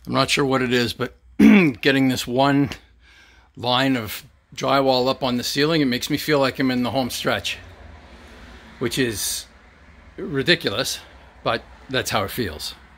I'm not sure what it is, but getting this one line of drywall up on the ceiling, it makes me feel like I'm in the home stretch, which is ridiculous, but that's how it feels.